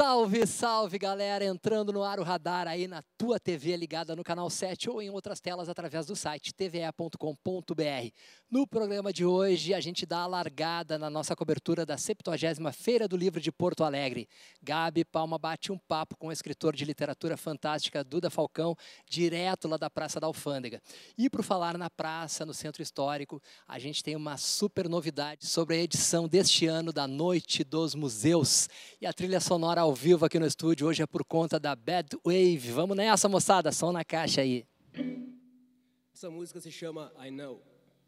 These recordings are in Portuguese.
Salve, salve, galera! Entrando no ar o Radar aí na tua TV ligada no canal 7 ou em outras telas através do site tve.com.br. No programa de hoje, a gente dá a largada na nossa cobertura da 70ª Feira do Livro de Porto Alegre. Gabi Palma bate um papo com o escritor de literatura fantástica Duda Falcão, direto lá da Praça da Alfândega. E por falar na praça, no Centro Histórico, a gente tem uma super novidade sobre a edição deste ano da Noite dos Museus. E a trilha sonora ao vivo aqui no estúdio hoje é por conta da Bad Wave. Vamos nessa, moçada, som na caixa aí. Essa música se chama I Know.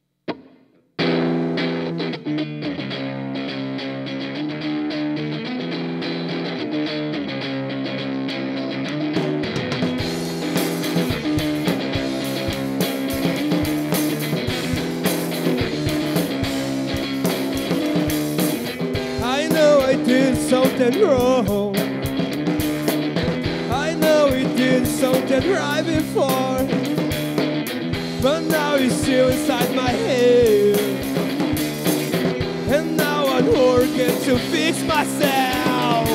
I know I did something wrong. I know we did something right before, but now it's still inside my head, and now I'm working to fix myself.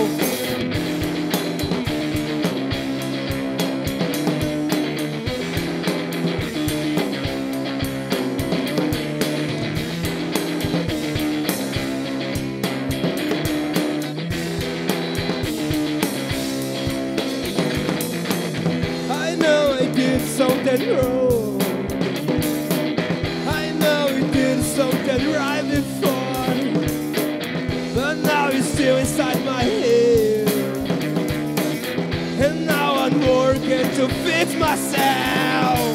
I know I did something wrong. I know we did something right before, but now it's still inside my head, and now I'm working to fix myself.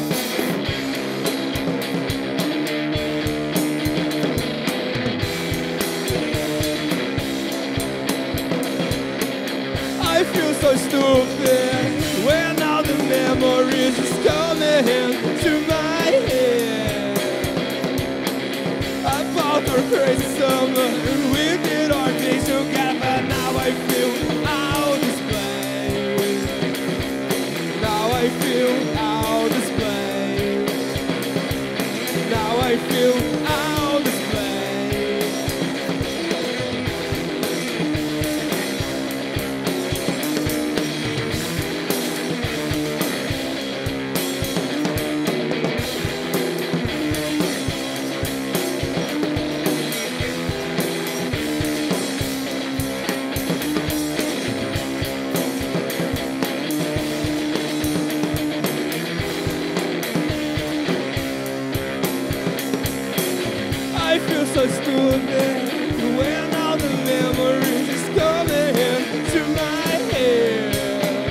I feel so stupid when all the memories is coming to my head. I found our crazy summer, we did our things together. Now I feel out of place. Now I feel out of place. Now I feel out of place. I feel so stupid when all the memories is coming to my head.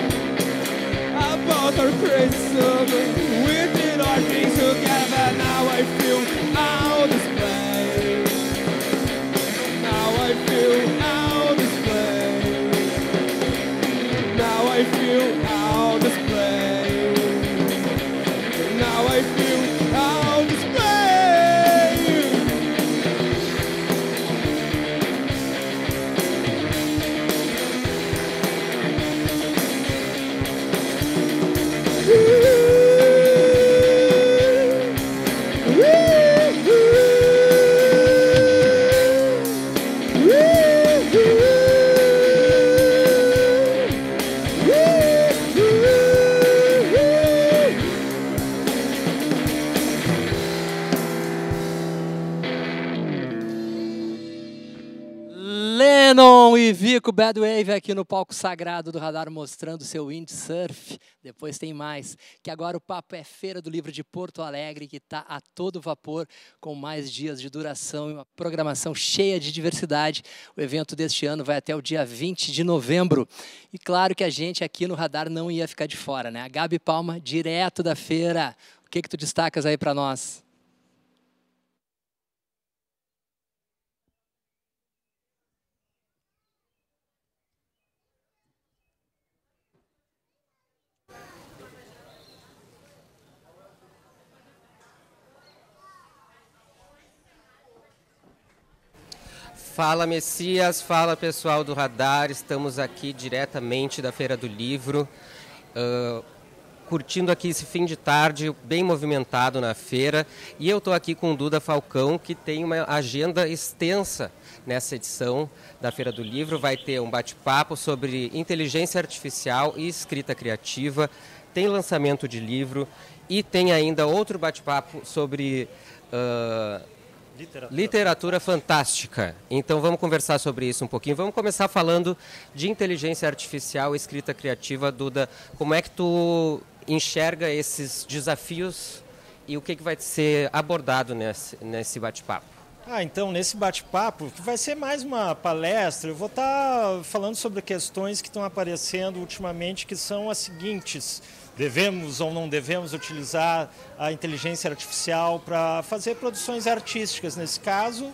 About our crazy summer, we did our things together. Now I feel out of place. Now I feel out of place. Now I feel out of place. Now I feel out of place. Lennon e Vico, Bad Wave aqui no palco sagrado do Radar mostrando seu windsurf. Depois tem mais, que agora o papo é Feira do Livro de Porto Alegre, que está a todo vapor, com mais dias de duração e uma programação cheia de diversidade. O evento deste ano vai até o dia 20 de novembro. E claro que a gente aqui no Radar não ia ficar de fora, né? A Gabi Palma, direto da feira. O que tu destacas aí para nós? Fala Messias, fala pessoal do Radar, estamos aqui diretamente da Feira do Livro. curtindo aqui esse fim de tarde bem movimentado na feira. E eu estou aqui com o Duda Falcão, que tem uma agenda extensa nessa edição da Feira do Livro. Vai ter um bate-papo sobre inteligência artificial e escrita criativa, tem lançamento de livro e tem ainda outro bate-papo sobre literatura fantástica. Então vamos conversar sobre isso um pouquinho. Vamos começar falando de inteligência artificial e escrita criativa. Duda, como é que tu enxerga esses desafios e o que vai ser abordado nesse bate-papo? Então, nesse bate-papo, que vai ser mais uma palestra, eu vou estar falando sobre questões que estão aparecendo ultimamente, que são as seguintes: devemos ou não devemos utilizar a inteligência artificial para fazer produções artísticas? Nesse caso,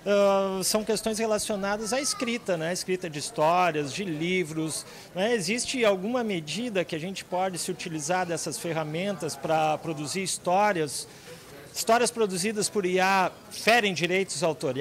são questões relacionadas à escrita, né? Escrita de histórias, de livros. Né? Existe alguma medida que a gente pode se utilizar dessas ferramentas para produzir histórias? Histórias produzidas por IA ferem direitos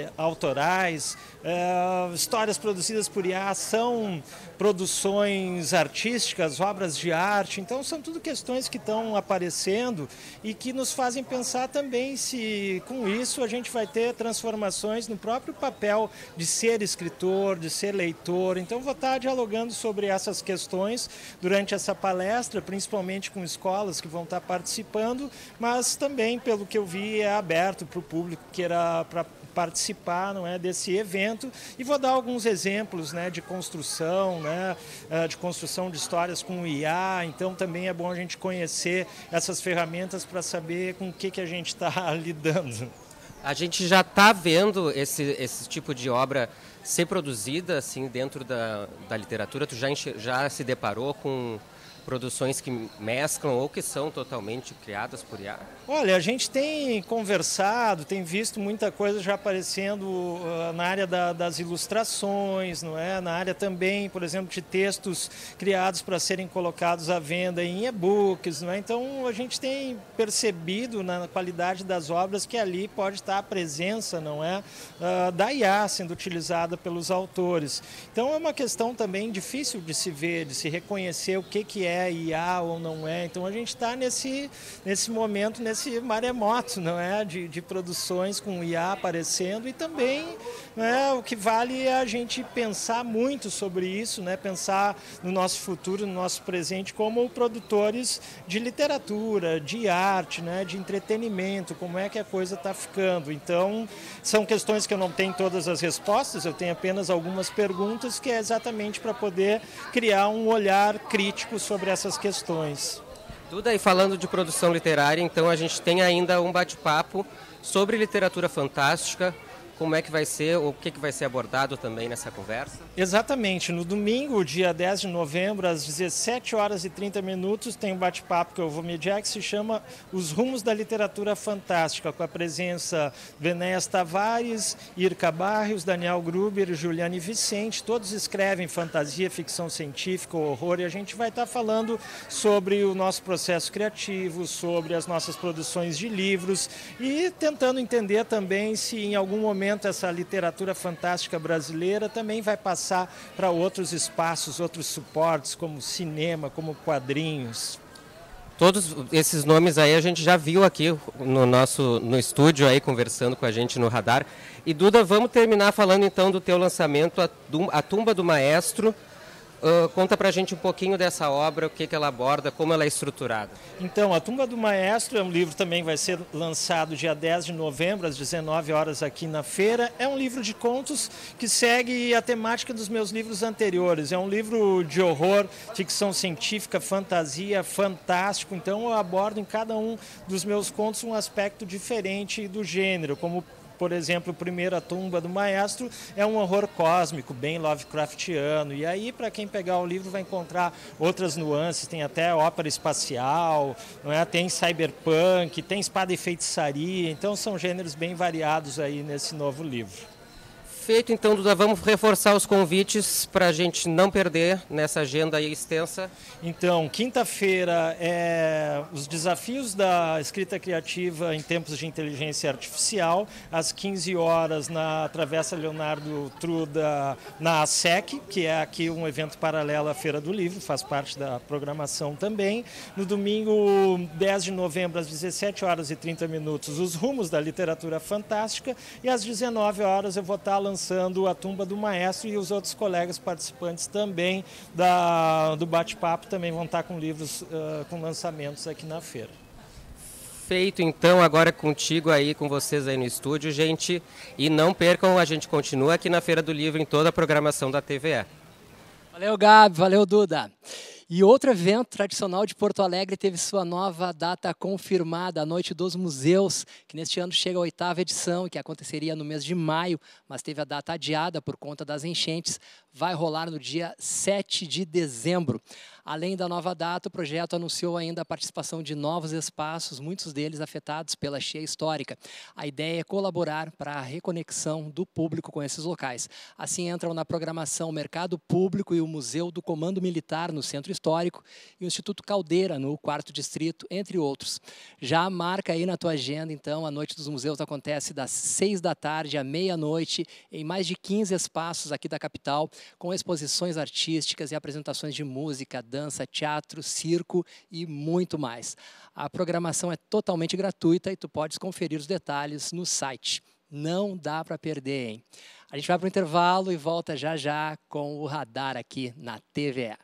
autorais, histórias produzidas por IA são produções artísticas, obras de arte. Então, são tudo questões que estão aparecendo e que nos fazem pensar também se, com isso, a gente vai ter transformações no próprio papel de ser escritor, de ser leitor. Então, vou estar dialogando sobre essas questões durante essa palestra, principalmente com escolas que vão estar participando, mas também, pelo que eu vi, é aberto para o público que queira participar, não é, desse evento, e vou dar alguns exemplos, né, de construção, né, de construção de histórias com IA. Então também é bom a gente conhecer essas ferramentas para saber com o que a gente está lidando. A gente já está vendo esse tipo de obra ser produzida assim dentro da literatura. Tu já se deparou com produções que mesclam ou que são totalmente criadas por IA? Olha, a gente tem conversado, tem visto muita coisa já aparecendo na área das ilustrações, não é? Na área também, por exemplo, de textos criados para serem colocados à venda em e-books, não é? Então, a gente tem percebido na qualidade das obras que ali pode estar a presença, não é? Da IA sendo utilizada pelos autores. Então, é uma questão também difícil de se ver, de se reconhecer o que é IA ou não é. Então, a gente está nesse momento, nesse maremoto, não é, de produções com IA aparecendo, e também, né, o que vale é a gente pensar muito sobre isso, né, pensar no nosso futuro, no nosso presente, como produtores de literatura, de arte, né, de entretenimento, como é que a coisa está ficando. Então, são questões que eu não tenho todas as respostas, eu tenho apenas algumas perguntas, que é exatamente para poder criar um olhar crítico sobre essas questões. Tudo aí falando de produção literária, então a gente tem ainda um bate-papo sobre literatura fantástica. Como é que vai ser, ou o que vai ser abordado também nessa conversa? Exatamente. No domingo, dia 10 de novembro, às 17h30, tem um bate-papo que eu vou mediar, que se chama Os Rumos da Literatura Fantástica, com a presença de Enéas Tavares, Irka Barrios, Daniel Gruber, Juliane Vicente. Todos escrevem fantasia, ficção científica, horror, e a gente vai estar falando sobre o nosso processo criativo, sobre as nossas produções de livros, e tentando entender também se em algum momento essa literatura fantástica brasileira também vai passar para outros espaços, outros suportes, como cinema, como quadrinhos. Todos esses nomes aí a gente já viu aqui no estúdio aí, conversando com a gente no Radar. E Duda, vamos terminar falando então do teu lançamento, A Tumba do Maestro. Conta pra gente um pouquinho dessa obra, o que ela aborda, como ela é estruturada. Então, A Tumba do Maestro é um livro também, vai ser lançado dia 10 de novembro, às 19 horas aqui na feira. É um livro de contos que segue a temática dos meus livros anteriores. É um livro de horror, ficção científica, fantasia, fantástico. Então, eu abordo em cada um dos meus contos um aspecto diferente do gênero, como, por exemplo, o primeiro, A Tumba do Maestro, é um horror cósmico, bem Lovecraftiano. E aí, para quem pegar o livro, vai encontrar outras nuances. Tem até ópera espacial, não é? Tem cyberpunk, tem espada e feitiçaria. Então, são gêneros bem variados aí nesse novo livro. Perfeito, então, Duda, vamos reforçar os convites para a gente não perder nessa agenda aí extensa. Então, quinta-feira é os desafios da escrita criativa em tempos de inteligência artificial, às 15 horas na Travessa Leonardo Truda, na ASEC, que é aqui um evento paralelo à Feira do Livro, faz parte da programação também. No domingo, 10 de novembro, às 17 horas e 30 minutos, os rumos da literatura fantástica, e às 19 horas eu vou estar lançando A Tumba do Maestro, e os outros colegas participantes também do bate-papo também vão estar com livros com lançamentos aqui na feira. Feito, então, agora contigo aí, com vocês aí no estúdio, gente. E não percam, a gente continua aqui na Feira do Livro em toda a programação da TVE. Valeu, Gabi, valeu, Duda. E outro evento tradicional de Porto Alegre teve sua nova data confirmada, a Noite dos Museus, que neste ano chega à 8ª edição, que aconteceria no mês de maio, mas teve a data adiada por conta das enchentes, vai rolar no dia 7 de dezembro. Além da nova data, o projeto anunciou ainda a participação de novos espaços, muitos deles afetados pela cheia histórica. A ideia é colaborar para a reconexão do público com esses locais. Assim entram na programação o Mercado Público e o Museu do Comando Militar no Centro Histórico e o Instituto Caldeira no 4º Distrito, entre outros. Já marca aí na tua agenda, então, a Noite dos Museus acontece das 6 da tarde à meia-noite em mais de 15 espaços aqui da capital, com exposições artísticas e apresentações de música, dança, teatro, circo e muito mais. A programação é totalmente gratuita e tu podes conferir os detalhes no site. Não dá para perder, hein? A gente vai para o intervalo e volta já já com o Radar aqui na TVE.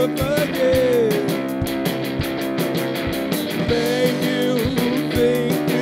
Make you think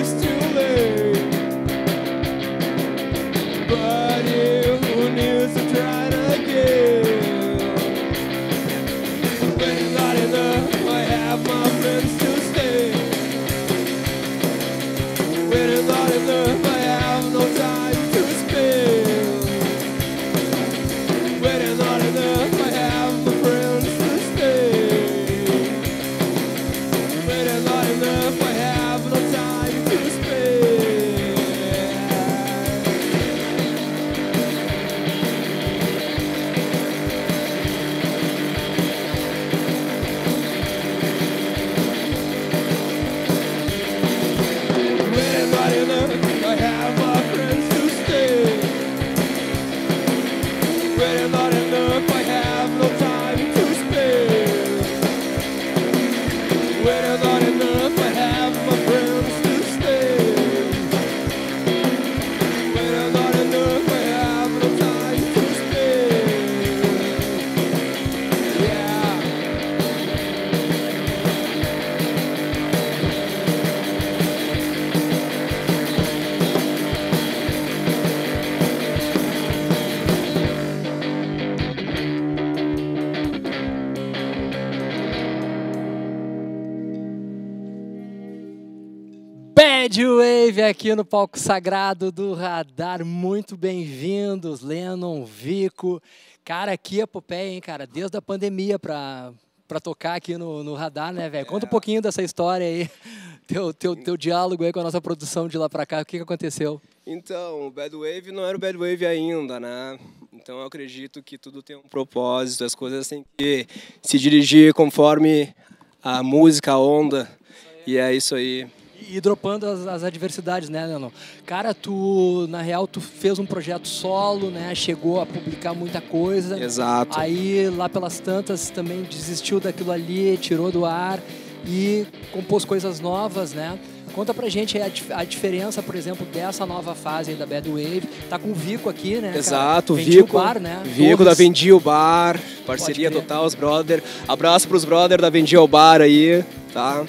Bad Wave aqui no palco sagrado do Radar. Muito bem-vindos, Lennon, Vico. Cara, que epopeia, hein, cara? Desde a pandemia pra tocar aqui no Radar, né, velho? Conta um pouquinho dessa história aí, teu diálogo aí com a nossa produção de lá pra cá. O que aconteceu? Então, o Bad Wave não era o Bad Wave ainda, né? Então eu acredito que tudo tem um propósito, as coisas têm que se dirigir conforme a música, a onda. E é isso aí. E dropando as adversidades, né, Leonor? Cara, tu, na real, tu fez um projeto solo, né? Chegou a publicar muita coisa. Exato. Aí, lá pelas tantas, também desistiu daquilo ali, tirou do ar e compôs coisas novas, né? Conta pra gente aí a diferença, por exemplo, dessa nova fase aí da Bad Wave. Tá com o Vico aqui, né? Exato, Vendi Vico. o Bar, né? Vico Torres. da Vendi o Bar, parceria total, os brother. Abraço pros brother da Vendi o Bar aí, tá?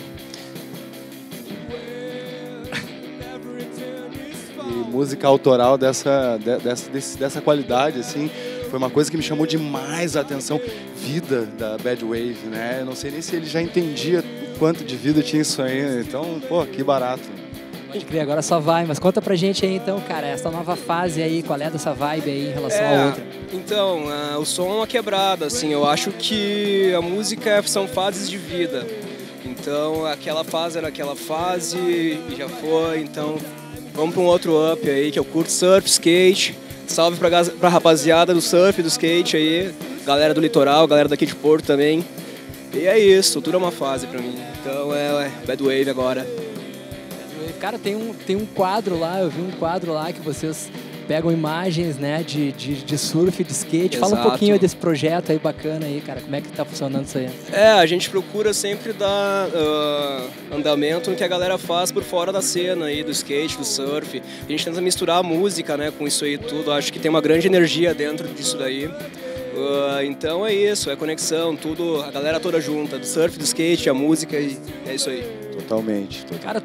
Música autoral dessa qualidade, assim, foi uma coisa que me chamou demais a atenção. Vida da Bad Wave, né? Eu não sei nem se ele já entendia o quanto de vida tinha isso aí. Então, pô, que barato. Pode crer, agora só vai. Mas conta pra gente aí, então, cara, essa nova fase aí, qual é dessa vibe aí em relação à outra? Então, o som é uma quebrada, assim. Eu acho que a música são fases de vida. Então, aquela fase era aquela fase e já foi, então... Vamos para um outro up aí, que eu curto surf, skate. Salve pra rapaziada do surf, do skate aí. Galera do litoral, galera daqui de Porto também. E é isso, tudo é uma fase pra mim. Então é Bad Wave agora. Cara, tem um quadro lá, eu vi um quadro lá que vocês pegam imagens, né, de surf, de skate. Exato. Fala um pouquinho desse projeto aí bacana aí, cara. Como é que tá funcionando isso aí? A gente procura sempre dar andamento no que a galera faz por fora da cena aí, do skate, do surf. A gente tenta misturar a música, né, com isso aí tudo. Acho que tem uma grande energia dentro disso daí. Então é isso, é conexão, tudo, a galera toda junta, do surf, do skate, a música, e é isso aí. Totalmente. Cara,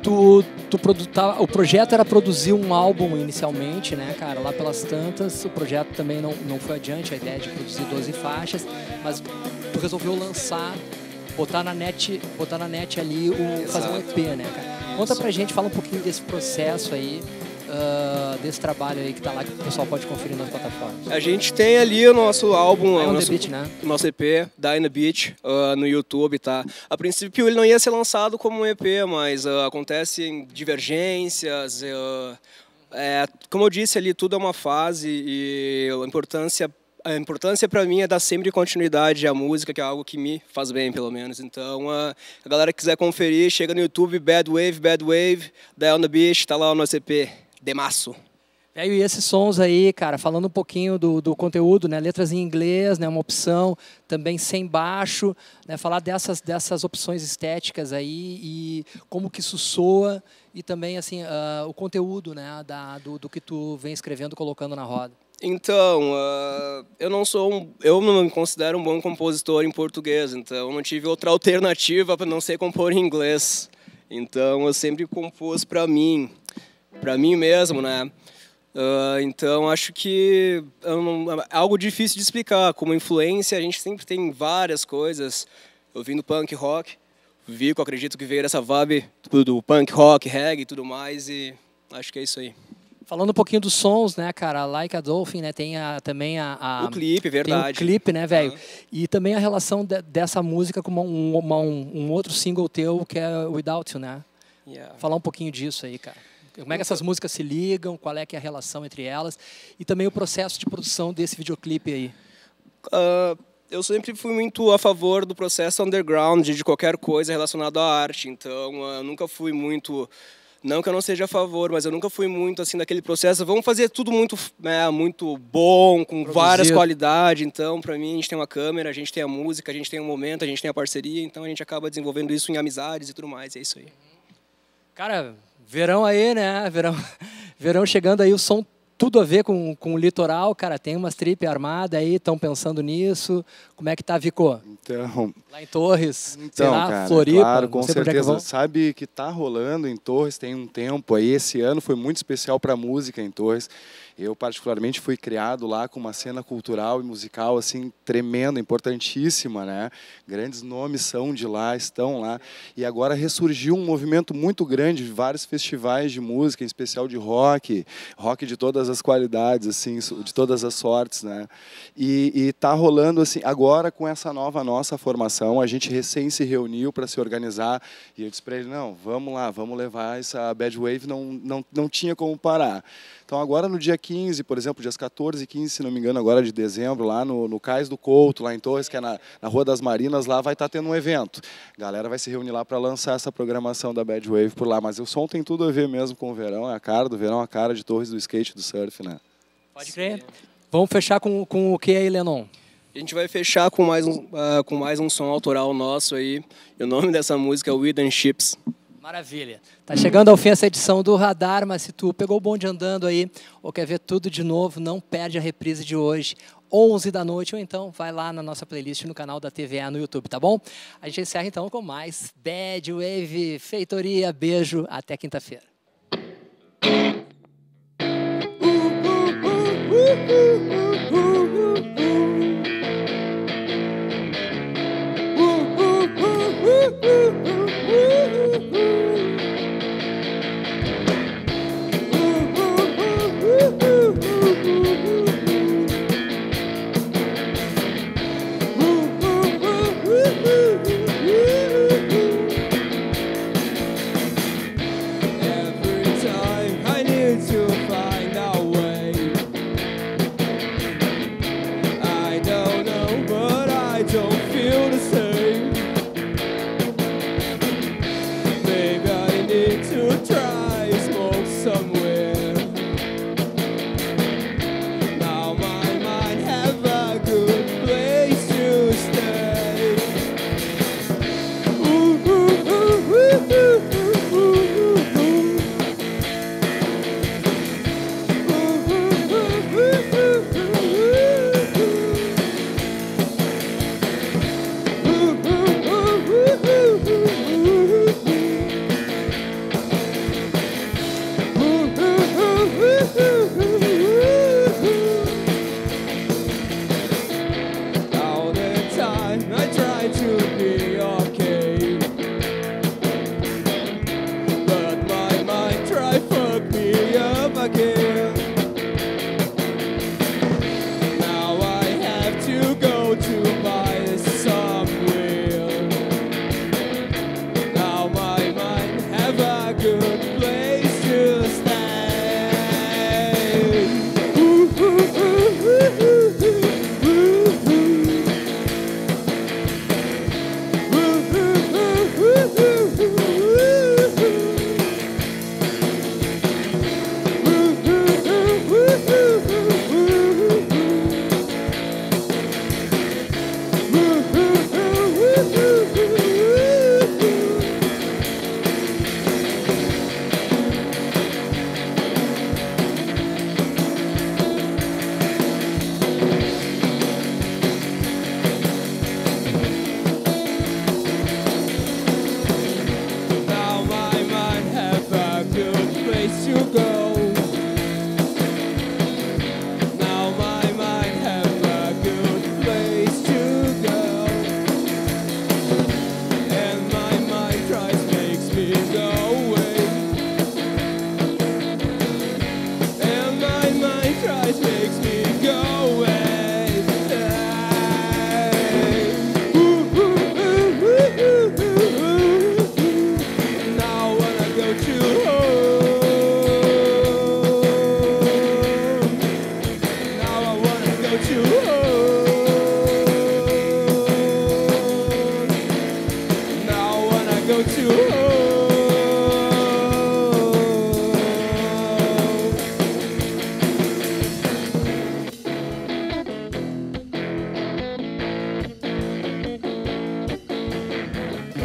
o projeto era produzir um álbum inicialmente, né, cara, lá pelas tantas. O projeto também não foi adiante, a ideia de produzir 12 faixas, mas tu resolveu lançar, botar na net ali, fazer um EP, né, cara? Conta pra gente, fala um pouquinho desse processo aí, desse trabalho aí que tá lá, que o pessoal pode conferir nas plataformas. A gente tem ali o nosso álbum, On the Beach, né? Nosso EP, Die on the Beach, no YouTube, tá? A princípio ele não ia ser lançado como um EP, mas acontecem divergências, como eu disse ali, tudo é uma fase e a importância para mim é dar sempre continuidade à música, que é algo que me faz bem, pelo menos. Então, a galera que quiser conferir, chega no YouTube, Bad Wave, Die on the Beach, tá lá o nosso EP. Demaço. E esses sons aí, cara, falando um pouquinho do conteúdo, né? Letras em inglês, né? Uma opção também sem baixo, né? Falar dessas opções estéticas aí e como que isso soa e também, assim, o conteúdo, né? Do que tu vem escrevendo, colocando na roda. Então, eu não me considero um bom compositor em português, então eu não tive outra alternativa para não ser compor em inglês. Então, eu sempre compus para mim mesmo, né? Então, acho que é algo difícil de explicar. Como influência, a gente sempre tem várias coisas. Eu vim do punk rock, Vico, acredito que veio dessa vibe do punk rock, reggae e tudo mais, e acho que é isso aí. Falando um pouquinho dos sons, né, cara, Like a Dolphin, né, tem também o clipe, verdade. Tem o clipe, né, velho? E também a relação dessa música com um outro single teu, que é Without You, né? Yeah. Falar um pouquinho disso aí, cara. Como é que essas músicas se ligam, qual é que é a relação entre elas e também o processo de produção desse videoclipe aí. Eu sempre fui muito a favor do processo underground, de qualquer coisa relacionada à arte, então eu nunca fui muito... Não que eu não seja a favor, mas eu nunca fui muito assim daquele processo. Vamos fazer tudo muito bom, com várias qualidades. Então, para mim, a gente tem uma câmera, a gente tem a música, a gente tem um momento, a gente tem a parceria. Então, a gente acaba desenvolvendo isso em amizades e tudo mais. É isso aí. Cara, verão aí, né? Verão chegando aí, o som tudo a ver com o litoral, cara. Tem umas tripes armadas aí, estão pensando nisso. Como é que tá, Vicô? Então, Lá em Torres, sei então, lá, cara, Floripa, claro, não com sei pra onde é que certeza. vão. Sabe que tá rolando em Torres tem um tempo aí. Esse ano foi muito especial para a música em Torres. Eu, particularmente, fui criado lá com uma cena cultural e musical assim tremenda, importantíssima, né? Grandes nomes são de lá, estão lá. E agora ressurgiu um movimento muito grande, vários festivais de música, em especial de rock de todas as qualidades, assim, de todas as sortes, né? E tá rolando assim, agora com essa nova nossa formação, a gente recém se reuniu para se organizar e eu disse para ele, não, vamos lá, vamos levar essa Bad Wave, não tinha como parar. Então agora no dia 15, por exemplo, dias 14 e 15, se não me engano, agora de dezembro, lá no Cais do Couto, lá em Torres, que é na Rua das Marinas, lá vai estar tendo um evento. A galera vai se reunir lá para lançar essa programação da Bad Wave por lá, mas o som tem tudo a ver mesmo com o verão, é a cara do verão, a cara de Torres, do skate, do surf, né? Pode crer. Vamos fechar com o que aí, Lennon? A gente vai fechar com mais um som autoral nosso aí. E o nome dessa música é Weed and Chips. Maravilha. Tá chegando ao fim essa edição do Radar, mas se tu pegou o bonde andando aí ou quer ver tudo de novo, não perde a reprise de hoje, 11 da noite, ou então vai lá na nossa playlist no canal da TVA no YouTube, tá bom? A gente encerra então com mais Bad Wave, feitoria, beijo, até quinta-feira.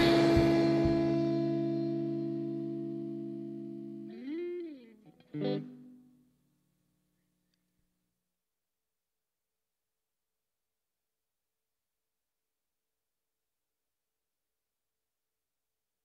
Mm-hmm.